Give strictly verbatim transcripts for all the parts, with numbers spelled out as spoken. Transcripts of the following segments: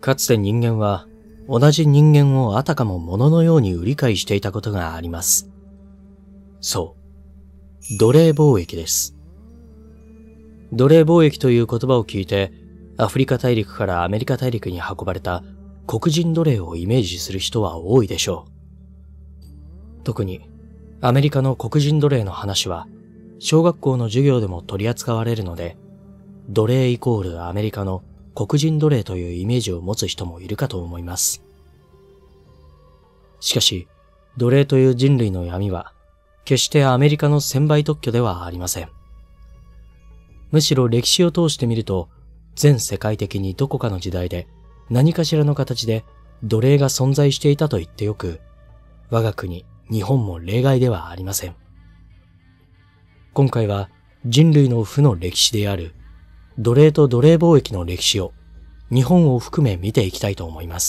かつて人間は同じ人間をあたかも物のように売り買いしていたことがあります。そう、奴隷貿易です。奴隷貿易という言葉を聞いて、アフリカ大陸からアメリカ大陸に運ばれた黒人奴隷をイメージする人は多いでしょう。特にアメリカの黒人奴隷の話は小学校の授業でも取り扱われるので、奴隷イコールアメリカの黒人奴隷というイメージを持つ人もいるかと思います。しかし、奴隷という人類の闇は決してアメリカの専売特許ではありません。むしろ歴史を通してみると、全世界的にどこかの時代で何かしらの形で奴隷が存在していたと言ってよく、我が国、日本も例外ではありません。今回は人類の負の歴史である奴隷と奴隷貿易の歴史を日本を含め見ていきたいと思います。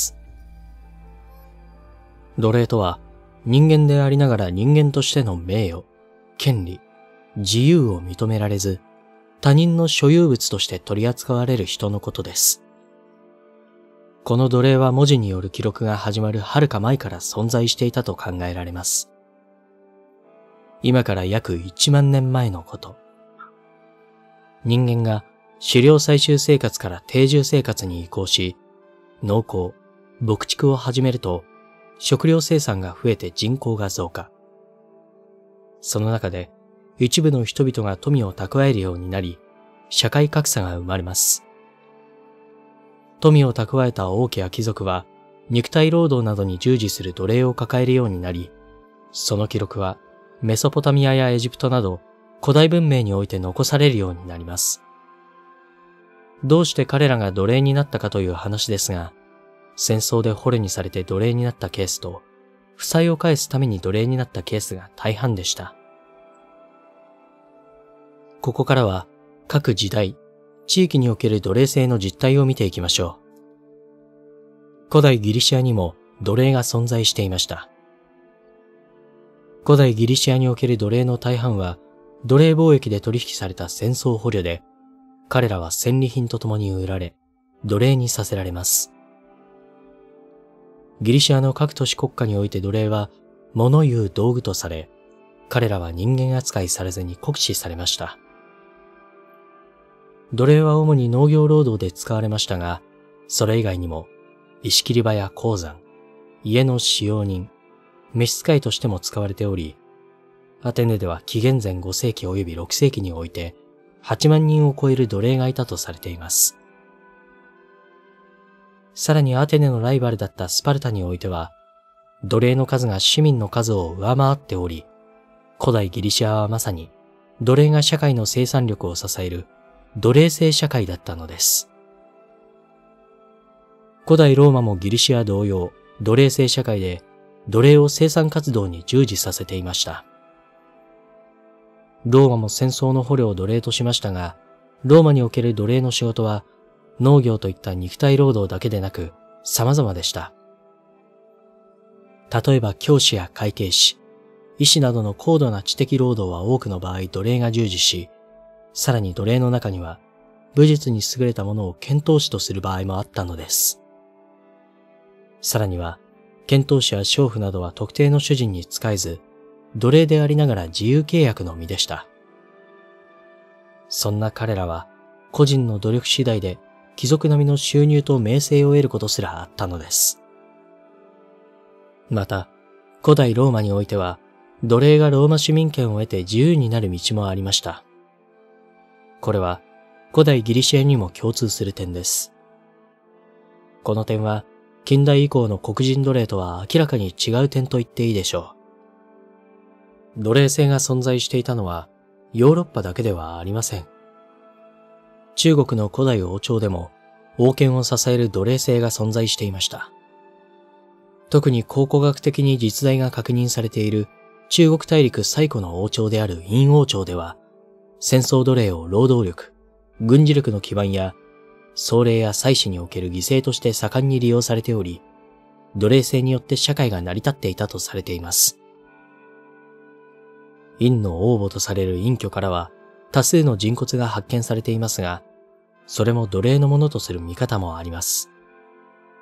奴隷とは人間でありながら人間としての名誉、権利、自由を認められず他人の所有物として取り扱われる人のことです。この奴隷は文字による記録が始まるはるか前から存在していたと考えられます。今から約いちまんねんまえのこと。人間が狩猟採集生活から定住生活に移行し、農耕、牧畜を始めると、食料生産が増えて人口が増加。その中で、一部の人々が富を蓄えるようになり、社会格差が生まれます。富を蓄えた王家や貴族は、肉体労働などに従事する奴隷を抱えるようになり、その記録はメソポタミアやエジプトなど古代文明において残されるようになります。どうして彼らが奴隷になったかという話ですが、戦争で捕虜にされて奴隷になったケースと、負債を返すために奴隷になったケースが大半でした。ここからは各時代、地域における奴隷制の実態を見ていきましょう。古代ギリシアにも奴隷が存在していました。古代ギリシアにおける奴隷の大半は奴隷貿易で取引された戦争捕虜で、彼らは戦利品とともに売られ、奴隷にさせられます。ギリシアの各都市国家において奴隷は物言う道具とされ、彼らは人間扱いされずに酷使されました。奴隷は主に農業労働で使われましたが、それ以外にも石切り場や鉱山、家の使用人、召使いとしても使われており、アテネでは紀元前ごせいき及びろくせいきにおいてはちまんにんを超える奴隷がいたとされています。さらにアテネのライバルだったスパルタにおいては、奴隷の数が市民の数を上回っており、古代ギリシアはまさに奴隷が社会の生産力を支える奴隷制社会だったのです。古代ローマもギリシア同様、奴隷制社会で奴隷を生産活動に従事させていました。ローマも戦争の捕虜を奴隷としましたが、ローマにおける奴隷の仕事は農業といった肉体労働だけでなく様々でした。例えば教師や会計士、医師などの高度な知的労働は多くの場合奴隷が従事し、さらに奴隷の中には武術に優れたものを剣闘士とする場合もあったのです。さらには剣闘士や娼婦などは特定の主人に仕えず、奴隷でありながら自由契約の身でした。そんな彼らは個人の努力次第で貴族並みの収入と名声を得ることすらあったのです。また、古代ローマにおいては奴隷がローマ市民権を得て自由になる道もありました。これは古代ギリシアにも共通する点です。この点は近代以降の黒人奴隷とは明らかに違う点と言っていいでしょう。奴隷制が存在していたのはヨーロッパだけではありません。中国の古代王朝でも王権を支える奴隷制が存在していました。特に考古学的に実在が確認されている中国大陸最古の王朝である殷王朝では、戦争奴隷を労働力、軍事力の基盤や壮麗や祭祀における犠牲として盛んに利用されており、奴隷制によって社会が成り立っていたとされています。殷の王母とされる殷墟からは多数の人骨が発見されていますが、それも奴隷のものとする見方もあります。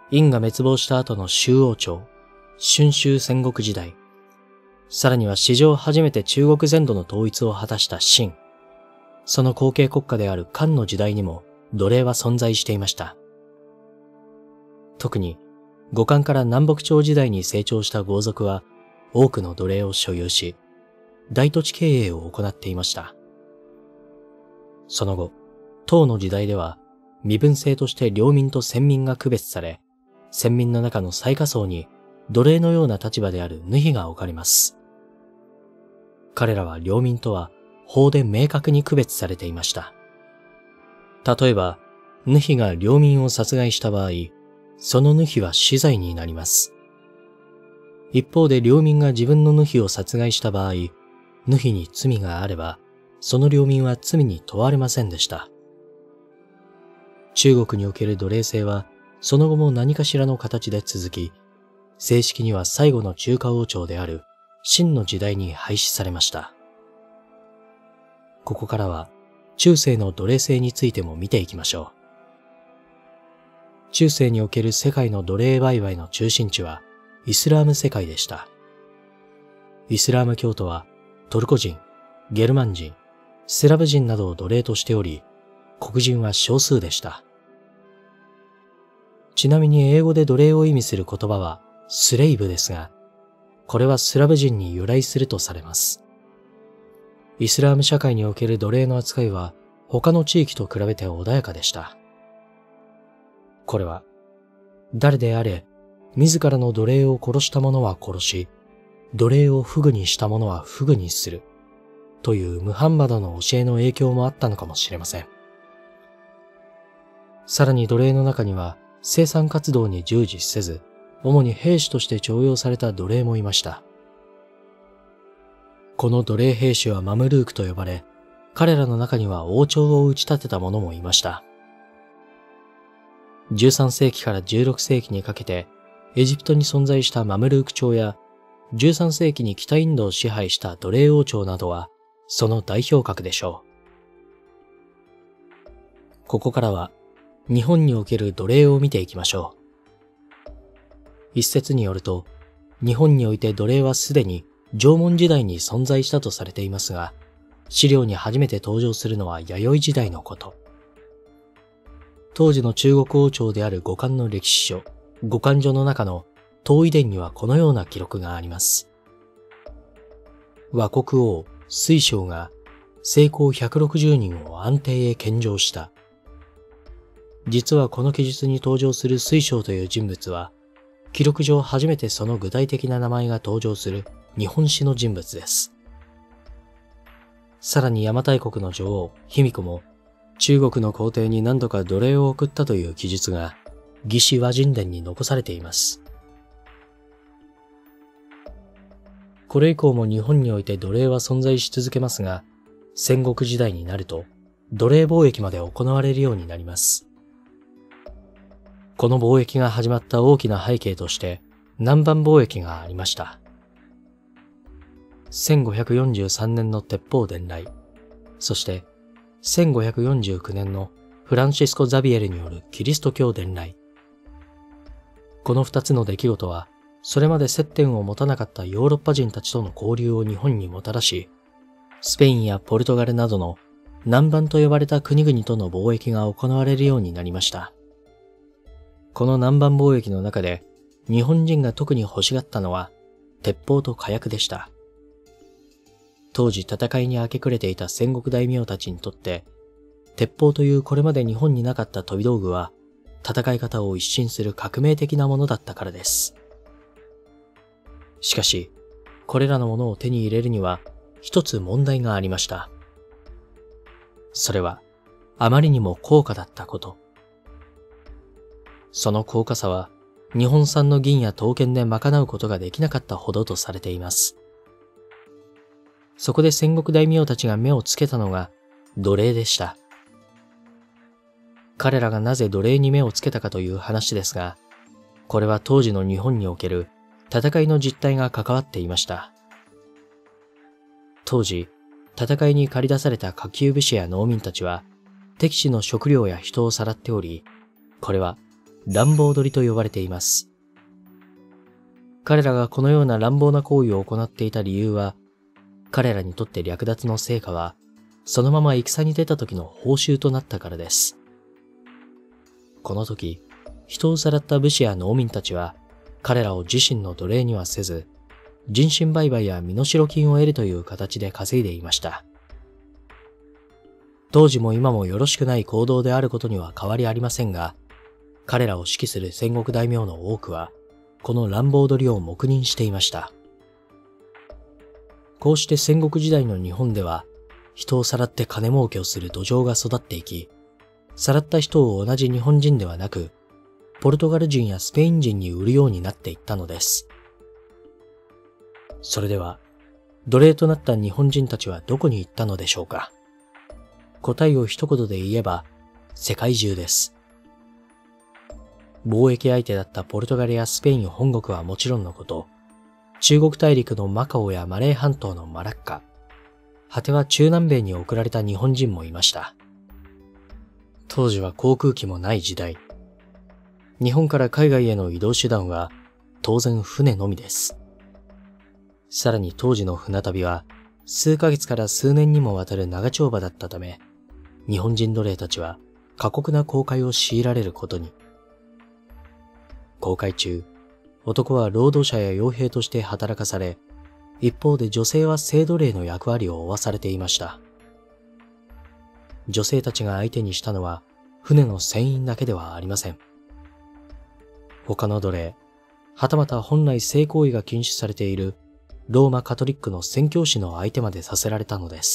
殷が滅亡した後の周王朝、春秋戦国時代、さらには史上初めて中国全土の統一を果たした秦、その後継国家である漢の時代にも奴隷は存在していました。特に後漢から南北朝時代に成長した豪族は多くの奴隷を所有し、大土地経営を行っていました。その後、唐の時代では身分制として領民と先民が区別され、先民の中の最下層に奴隷のような立場であるヌヒが置かれます。彼らは領民とは法で明確に区別されていました。例えば、ヌヒが領民を殺害した場合、そのヌヒは死罪になります。一方で領民が自分のヌヒを殺害した場合、ヌヒに罪があれば、その領民は罪に問われませんでした。中国における奴隷制は、その後も何かしらの形で続き、正式には最後の中華王朝である秦の時代に廃止されました。ここからは中世の奴隷制についても見ていきましょう。中世における世界の奴隷売買の中心地はイスラーム世界でした。イスラーム教徒はトルコ人、ゲルマン人、スラブ人などを奴隷としており、黒人は少数でした。ちなみに英語で奴隷を意味する言葉はスレイブですが、これはスラブ人に由来するとされます。イスラーム社会における奴隷の扱いは他の地域と比べて穏やかでした。これは、誰であれ、自らの奴隷を殺した者は殺し、奴隷をフグにした者はフグにする、というムハンマドの教えの影響もあったのかもしれません。さらに奴隷の中には生産活動に従事せず、主に兵士として徴用された奴隷もいました。この奴隷兵士はマムルークと呼ばれ、彼らの中には王朝を打ち立てた者もいました。じゅうさんせいきからじゅうろくせいきにかけて、エジプトに存在したマムルーク朝や、じゅうさんせいきに北インドを支配した奴隷王朝などは、その代表格でしょう。ここからは、日本における奴隷を見ていきましょう。一説によると、日本において奴隷はすでに縄文時代に存在したとされていますが、資料に初めて登場するのは弥生時代のこと。当時の中国王朝である後漢の歴史書、後漢書の中の東夷伝にはこのような記録があります。倭国王、水晶が成功ひゃくろくじゅうにんを安定へ献上した。実はこの記述に登場する水晶という人物は、記録上初めてその具体的な名前が登場する日本史の人物です。さらに邪馬台国の女王、卑弥呼も、中国の皇帝に何度か奴隷を送ったという記述が、魏志倭人伝に残されています。これ以降も日本において奴隷は存在し続けますが、戦国時代になると、奴隷貿易まで行われるようになります。この貿易が始まった大きな背景として、南蛮貿易がありました。せんごひゃくよんじゅうさんねんの鉄砲伝来、そしてせんごひゃくよんじゅうきゅうねんのフランシスコ・ザビエルによるキリスト教伝来。この二つの出来事は、それまで接点を持たなかったヨーロッパ人たちとの交流を日本にもたらし、スペインやポルトガルなどの南蛮と呼ばれた国々との貿易が行われるようになりました。この南蛮貿易の中で、日本人が特に欲しがったのは、鉄砲と火薬でした。当時戦いに明け暮れていた戦国大名たちにとって、鉄砲というこれまで日本になかった飛び道具は、戦い方を一新する革命的なものだったからです。しかし、これらのものを手に入れるには、一つ問題がありました。それは、あまりにも高価だったこと。その高価さは、日本産の銀や刀剣で賄うことができなかったほどとされています。そこで戦国大名たちが目をつけたのが奴隷でした。彼らがなぜ奴隷に目をつけたかという話ですが、これは当時の日本における戦いの実態が関わっていました。当時、戦いに駆り出された下級武士や農民たちは、敵地の食料や人をさらっており、これは乱暴取りと呼ばれています。彼らがこのような乱暴な行為を行っていた理由は、彼らにとって略奪の成果は、そのまま戦に出た時の報酬となったからです。この時、人をさらった武士や農民たちは、彼らを自身の奴隷にはせず、人身売買や身代金を得るという形で稼いでいました。当時も今もよろしくない行動であることには変わりありませんが、彼らを指揮する戦国大名の多くは、この乱暴取りを黙認していました。こうして戦国時代の日本では、人をさらって金儲けをする土壌が育っていき、さらった人を同じ日本人ではなく、ポルトガル人やスペイン人に売るようになっていったのです。それでは、奴隷となった日本人たちはどこに行ったのでしょうか。答えを一言で言えば、世界中です。貿易相手だったポルトガルやスペイン本国はもちろんのこと、中国大陸のマカオやマレー半島のマラッカ、果ては中南米に送られた日本人もいました。当時は航空機もない時代。日本から海外への移動手段は当然船のみです。さらに当時の船旅は数ヶ月から数年にもわたる長丁場だったため、日本人奴隷たちは過酷な航海を強いられることに。航海中、男は労働者や傭兵として働かされ、一方で女性は性奴隷の役割を負わされていました。女性たちが相手にしたのは船の船員だけではありません。他の奴隷、はたまた本来性行為が禁止されているローマカトリックの宣教師の相手までさせられたのです。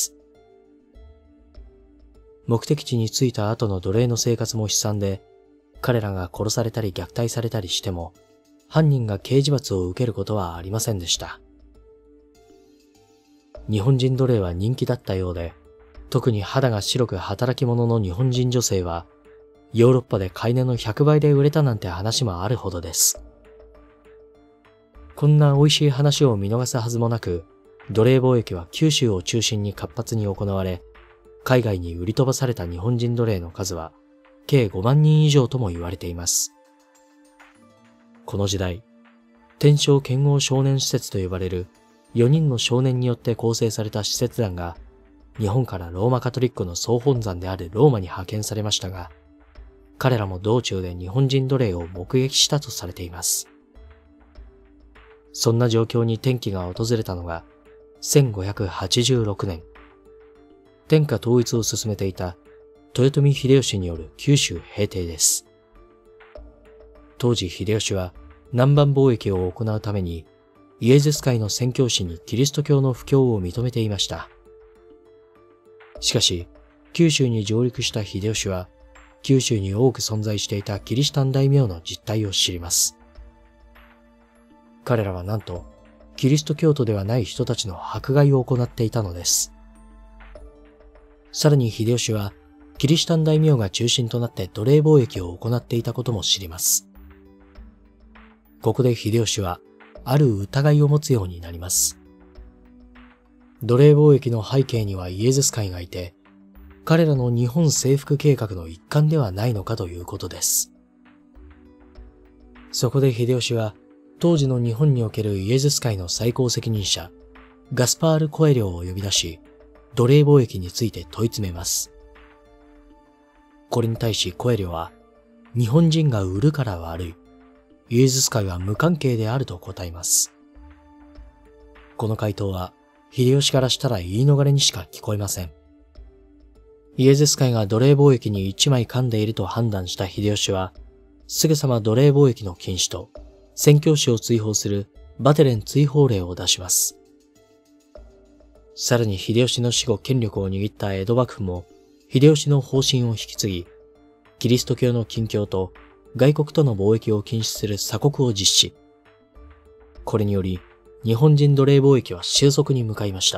目的地に着いた後の奴隷の生活も悲惨で、彼らが殺されたり虐待されたりしても、犯人が刑事罰を受けることはありませんでした。日本人奴隷は人気だったようで、特に肌が白く働き者の日本人女性は、ヨーロッパで買い値のひゃくばいで売れたなんて話もあるほどです。こんな美味しい話を見逃すはずもなく、奴隷貿易は九州を中心に活発に行われ、海外に売り飛ばされた日本人奴隷の数は、計ごまんにん以上とも言われています。この時代、天正剣豪少年施設と呼ばれるよにんの少年によって構成された使節団が、日本からローマカトリックの総本山であるローマに派遣されましたが、彼らも道中で日本人奴隷を目撃したとされています。そんな状況に転機が訪れたのが、せんごひゃくはちじゅうろくねん、天下統一を進めていた豊臣秀吉による九州平定です。当時秀吉は南蛮貿易を行うためにイエズス会の宣教師にキリスト教の布教を認めていました。しかし、九州に上陸した秀吉は、九州に多く存在していたキリシタン大名の実態を知ります。彼らはなんと、キリスト教徒ではない人たちの迫害を行っていたのです。さらに秀吉は、キリシタン大名が中心となって奴隷貿易を行っていたことも知ります。ここで秀吉は、ある疑いを持つようになります。奴隷貿易の背景にはイエズス会がいて、彼らの日本征服計画の一環ではないのかということです。そこで秀吉は、当時の日本におけるイエズス会の最高責任者、ガスパール・コエリョを呼び出し、奴隷貿易について問い詰めます。これに対しコエリョは、日本人が売るから悪い。イエズス会は無関係であると答えます。この回答は、秀吉からしたら言い逃れにしか聞こえません。イエズス会が奴隷貿易に一枚噛んでいると判断した秀吉は、すぐさま奴隷貿易の禁止と、宣教師を追放するバテレン追放令を出します。さらに秀吉の死後権力を握った江戸幕府も、秀吉の方針を引き継ぎ、キリスト教の禁教と外国との貿易を禁止する鎖国を実施。これにより、日本人奴隷貿易は収束に向かいました。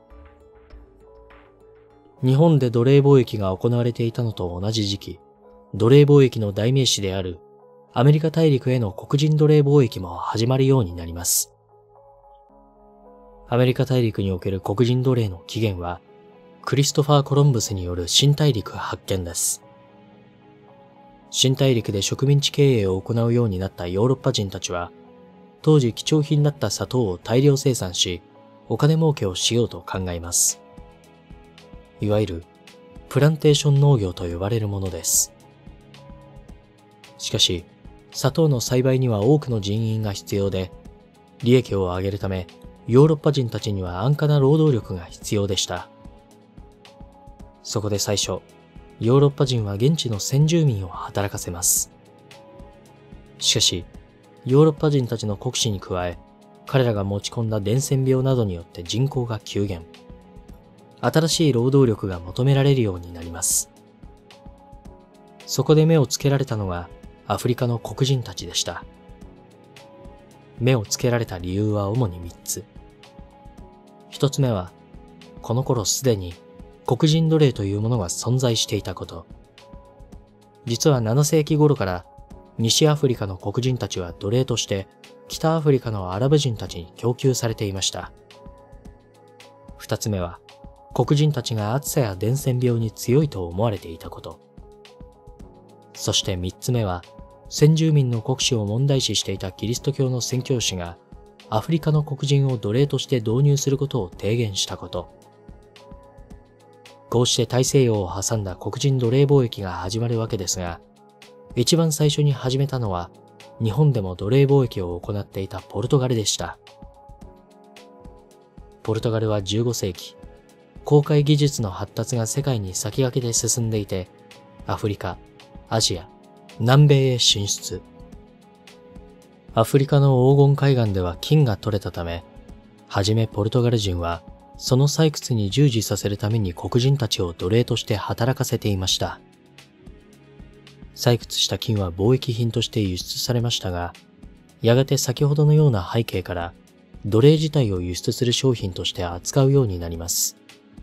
日本で奴隷貿易が行われていたのと同じ時期、奴隷貿易の代名詞であるアメリカ大陸への黒人奴隷貿易も始まるようになります。アメリカ大陸における黒人奴隷の起源は、クリストファー・コロンブスによる新大陸発見です。 新大陸で植民地経営を行うようになったヨーロッパ人たちは、当時貴重品だった砂糖を大量生産し、お金儲けをしようと考えます。いわゆる、プランテーション農業と呼ばれるものです。しかし、砂糖の栽培には多くの人員が必要で、利益を上げるため、ヨーロッパ人たちには安価な労働力が必要でした。そこで最初、ヨーロッパ人は現地の先住民を働かせます。しかし、ヨーロッパ人たちの酷使に加え、彼らが持ち込んだ伝染病などによって人口が急減。新しい労働力が求められるようになります。そこで目をつけられたのがアフリカの黒人たちでした。目をつけられた理由は主にみっつ。一つ目は、この頃すでに黒人奴隷というものが存在していたこと。実はななせいき頃から西アフリカの黒人たちは奴隷として北アフリカのアラブ人たちに供給されていました。二つ目は、黒人たちが暑さや伝染病に強いと思われていたこと。そして三つ目は、先住民の国死を問題視していたキリスト教の宣教師がアフリカの黒人を奴隷として導入することを提言したこと。こうして大西洋を挟んだ黒人奴隷貿易が始まるわけですが、一番最初に始めたのは日本でも奴隷貿易を行っていたポルトガルでした。ポルトガルはじゅうごせいき、航海技術の発達が世界に先駆けて進んでいて、アフリカ、アジア、南米へ進出。アフリカの黄金海岸では金が取れたため、はじめポルトガル人はその採掘に従事させるために黒人たちを奴隷として働かせていました。採掘した金は貿易品として輸出されましたが、やがて先ほどのような背景から奴隷自体を輸出する商品として扱うようになります。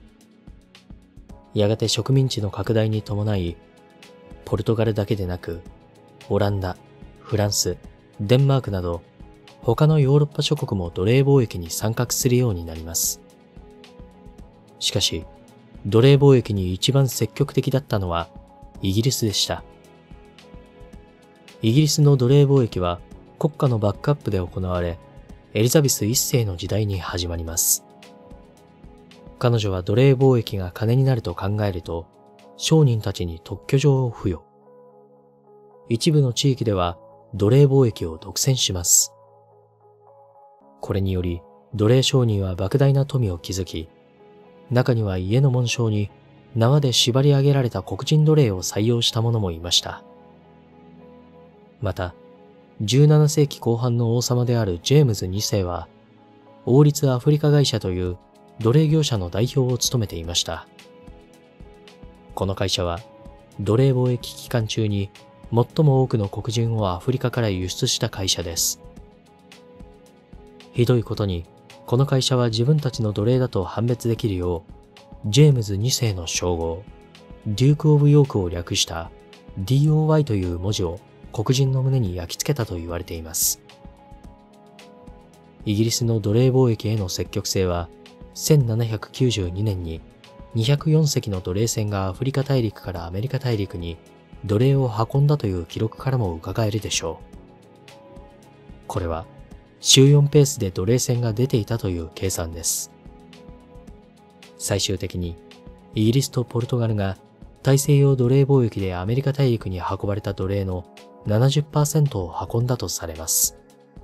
やがて植民地の拡大に伴い、ポルトガルだけでなく、オランダ、フランス、デンマークなど、他のヨーロッパ諸国も奴隷貿易に参画するようになります。しかし、奴隷貿易に一番積極的だったのはイギリスでした。イギリスの奴隷貿易は国家のバックアップで行われ、エリザベスいっせいの時代に始まります。彼女は奴隷貿易が金になると考えると、商人たちに特許状を付与。一部の地域では奴隷貿易を独占します。これにより奴隷商人は莫大な富を築き、中には家の紋章に縄で縛り上げられた黒人奴隷を採用した者もいました。また、じゅうななせいきこう半の王様であるジェームズにせいは、王立アフリカ会社という奴隷業者の代表を務めていました。この会社は、奴隷貿易期間中に最も多くの黒人をアフリカから輸出した会社です。ひどいことに、この会社は自分たちの奴隷だと判別できるよう、ジェームズにせいの称号、デューク・オブ・ヨークを略した ディーオーワイ という文字を黒人の胸に焼き付けたと言われています。イギリスの奴隷貿易への積極性は、せんななひゃくきゅうじゅうにねんににひゃくよんせきの奴隷船がアフリカ大陸からアメリカ大陸に奴隷を運んだという記録からも伺えるでしょう。これは、週よんペースで奴隷船が出ていたという計算です。最終的に、イギリスとポルトガルが大西洋奴隷貿易でアメリカ大陸に運ばれた奴隷の ななじゅっパーセント を運んだとされます。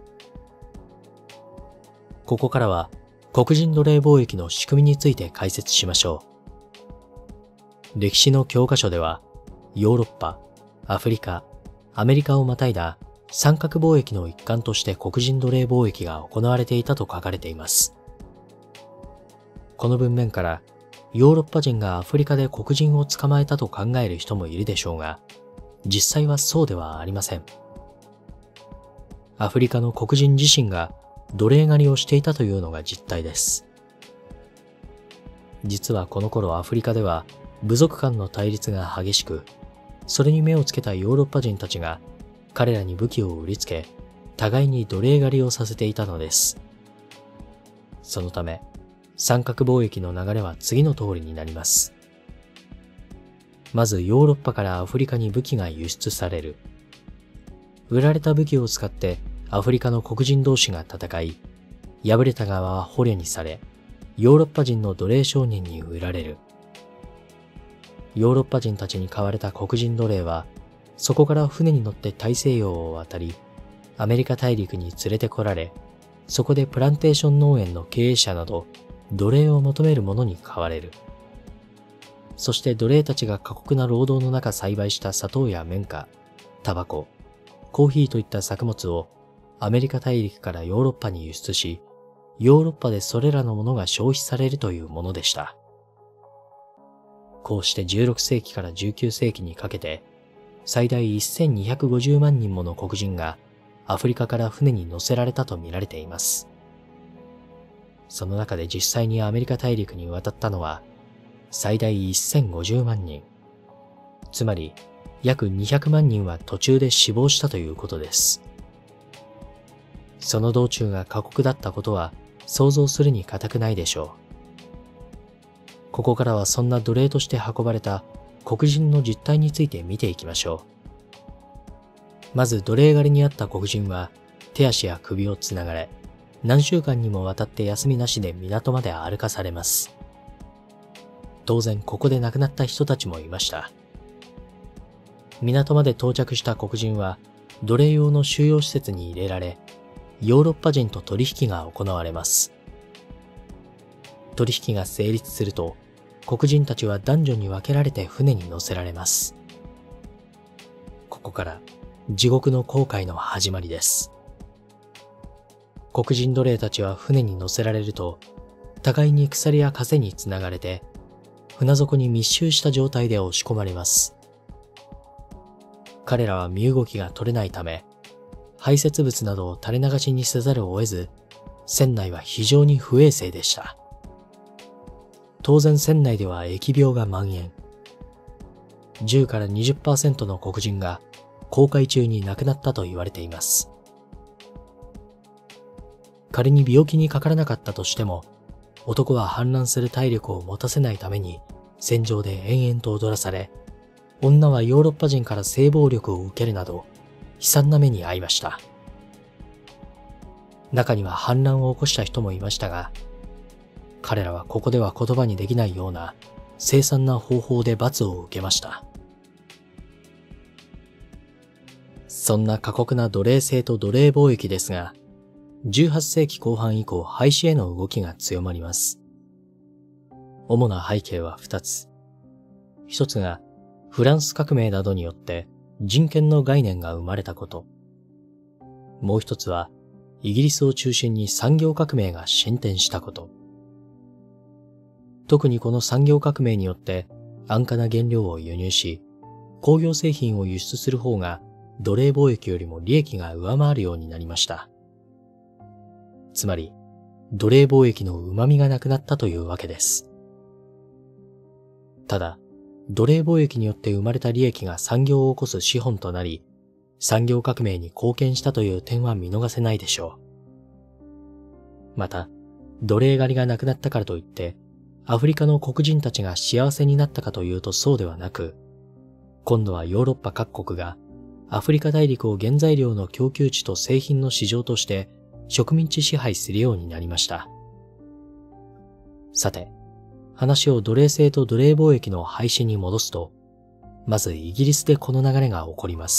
ここからは、黒人奴隷貿易の仕組みについて解説しましょう。歴史の教科書では、ヨーロッパ、アフリカ、アメリカをまたいだ三角貿易の一環として黒人奴隷貿易が行われていたと書かれています。この文面から、ヨーロッパ人がアフリカで黒人を捕まえたと考える人もいるでしょうが、実際はそうではありません。アフリカの黒人自身が奴隷狩りをしていたというのが実態です。実はこの頃アフリカでは部族間の対立が激しく、それに目をつけたヨーロッパ人たちが彼らに武器を売りつけ、互いに奴隷狩りをさせていたのです。そのため、三角貿易の流れは次の通りになります。 まずヨーロッパからアフリカに武器が輸出される。売られた武器を使ってアフリカの黒人同士が戦い、敗れた側は捕虜にされ、ヨーロッパ人の奴隷商人に売られる。ヨーロッパ人たちに買われた黒人奴隷は、そこから船に乗って大西洋を渡り、アメリカ大陸に連れてこられ、そこでプランテーション農園の経営者など、奴隷を求める者に買われる。そして奴隷たちが過酷な労働の中栽培した砂糖や綿花、タバコ、コーヒーといった作物をアメリカ大陸からヨーロッパに輸出し、ヨーロッパでそれらのものが消費されるというものでした。こうしてじゅうろくせいきからじゅうきゅうせいきにかけて、最大せんにひゃくごじゅうまんにんもの黒人がアフリカから船に乗せられたと見られています。その中で実際にアメリカ大陸に渡ったのは最大せんごじゅうまんにん。つまり約にひゃくまんにんは途中で死亡したということです。その道中が過酷だったことは想像するに難くないでしょう。ここからはそんな奴隷として運ばれた黒人の実態について見ていきましょう。まず奴隷狩りにあった黒人は手足や首をつながれ、何週間にもわたって休みなしで港まで歩かされます。当然ここで亡くなった人たちもいました。港まで到着した黒人は奴隷用の収容施設に入れられ、ヨーロッパ人と取引が行われます。取引が成立すると、黒人たちは男女に分けられて船に乗せられます。ここから地獄の航海の始まりです。黒人奴隷たちは船に乗せられると、互いに鎖や枷につながれて、船底に密集した状態で押し込まれます。彼らは身動きが取れないため、排泄物などを垂れ流しにせざるを得ず、船内は非常に不衛生でした。当然船内では疫病が蔓延。じゅうからにじゅっパーセントの黒人が航海中に亡くなったと言われています。仮に病気にかからなかったとしても、男は反乱する体力を持たせないために戦場で延々と踊らされ、女はヨーロッパ人から性暴力を受けるなど、悲惨な目に遭いました。中には反乱を起こした人もいましたが、彼らはここでは言葉にできないような凄惨な方法で罰を受けました。そんな過酷な奴隷制と奴隷貿易ですが、じゅうはっせいきこう半以降廃止への動きが強まります。主な背景はふたつ。ひとつがフランス革命などによって人権の概念が生まれたこと。もう一つはイギリスを中心に産業革命が進展したこと。特にこの産業革命によって安価な原料を輸入し、工業製品を輸出する方が奴隷貿易よりも利益が上回るようになりました。つまり、奴隷貿易の旨味がなくなったというわけです。ただ、奴隷貿易によって生まれた利益が産業を起こす資本となり、産業革命に貢献したという点は見逃せないでしょう。また、奴隷狩りがなくなったからといって、アフリカの黒人たちが幸せになったかというとそうではなく、今度はヨーロッパ各国がアフリカ大陸を原材料の供給地と製品の市場として植民地支配するようになりました。さて、話を奴隷制と奴隷貿易の廃止に戻すと、まずイギリスでこの流れが起こります。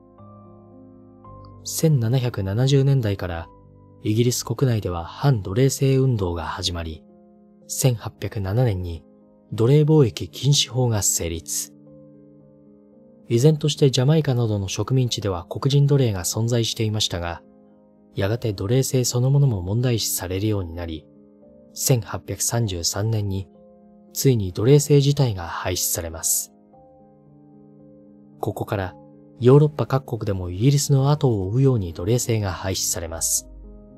せんななひゃくななじゅうねんだいからイギリス国内では反奴隷制運動が始まり、せんはっぴゃくななねんに奴隷貿易禁止法が成立。依然としてジャマイカなどの植民地では黒人奴隷が存在していましたが、やがて奴隷制そのものも問題視されるようになり、せんはっぴゃくさんじゅうさんねんについに奴隷制自体が廃止されます。ここからヨーロッパ各国でもイギリスの後を追うように奴隷制が廃止されます。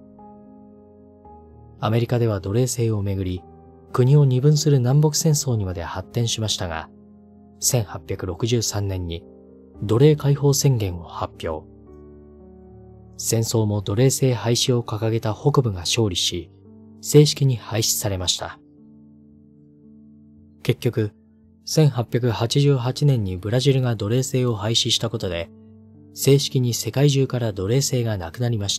アメリカでは奴隷制をめぐり、国を二分する南北戦争にまで発展しましたが、せんはっぴゃくろくじゅうさんねんに奴隷解放宣言を発表。戦争も奴隷制廃止を掲げた北部が勝利し、正式に廃止されました。結局、 せんはっぴゃくはちじゅうはちねんにブラジルが奴隷制を廃止したことで、正式に世界中から奴隷制がなくなりました。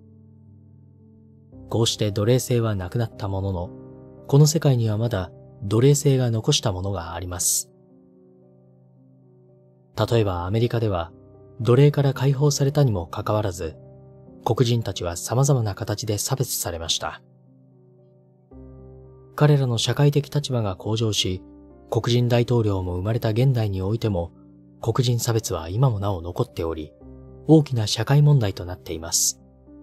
こうして奴隷制はなくなったものの、この世界にはまだ奴隷制が残したものがあります。例えばアメリカでは奴隷から解放されたにもかかわらず、黒人たちは様々な形で差別されました。彼らの社会的立場が向上し、黒人大統領も生まれた現代においても、黒人差別は今もなお残っており、大きな社会問題となっています。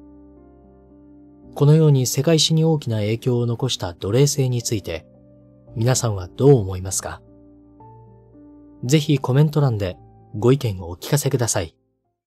このように世界史に大きな影響を残した奴隷制について、皆さんはどう思いますか？ぜひコメント欄でご意見をお聞かせください。